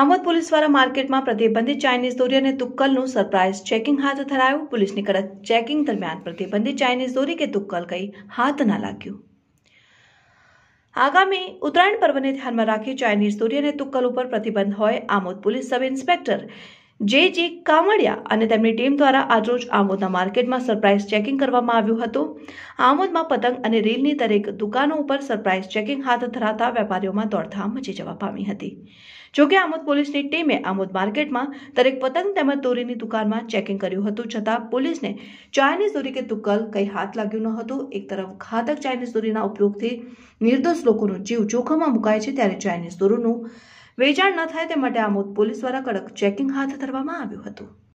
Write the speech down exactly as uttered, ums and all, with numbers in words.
Amod police દ્વારા માર્કેટમાં પ્રતિબંધિત ચાઇનીઝ દોરી અને તુક્કલનું સરપ્રાઇઝ ચેકિંગ હાથ ધરાયું। પોલીસની કડક ચેકિંગ દરમિયાન પ્રતિબંધિત ચાઇનીઝ દોરી કે તુક્કલ કંઈ હાથ ન લાગ્યું। આગામી ઉત્તરાયણ પર્વને ધ્યાનમાં રાખી ચાઇનીઝ દોરી અને તુક્કલ ઉપર પ્રતિબંધ હોય આમોદ પોલીસ સબ ઇન્સ્પેક્ટર જે જી કામડિયા અને તેમની ટીમ દ્વારા આજરોજ આમોદના માર્કેટમાં સરપ્રાઇઝ ચેકિંગ કરવામાં આવ્યું હતું। આમોદમાં પતંગ અને રીલની દરેક દુકાનો ઉપર સરપ્રાઇઝ ચેકિંગ હાથ ધરાતા વેપારીઓમાં દોડધામ મચી જવા પામી હતી। જોકે આમોદ પોલીસની ટીમે આમોદ માર્કેટમાં દરેક પતંગ તેમજ દોરીની દુકાનમાં ચેકિંગ કર્યું હતું, છતાં પોલીસને ચાઇનીઝ દોરી કે તુક્કલ કંઈ હાથ લાગ્યું ન હતું। એક તરફ ઘાતક ચાઇનીઝ દોરીના ઉપયોગથી નિર્દોષ લોકોનો જીવ જોખમમાં મુકાય છે, ત્યારે ચાઇનીઝ દોરીનું વેચાણ ન થાય તે માટે આમોદ પોલીસ દ્વારા કડક ચેકિંગ હાથ ધરવામાં આવ્યું હતું।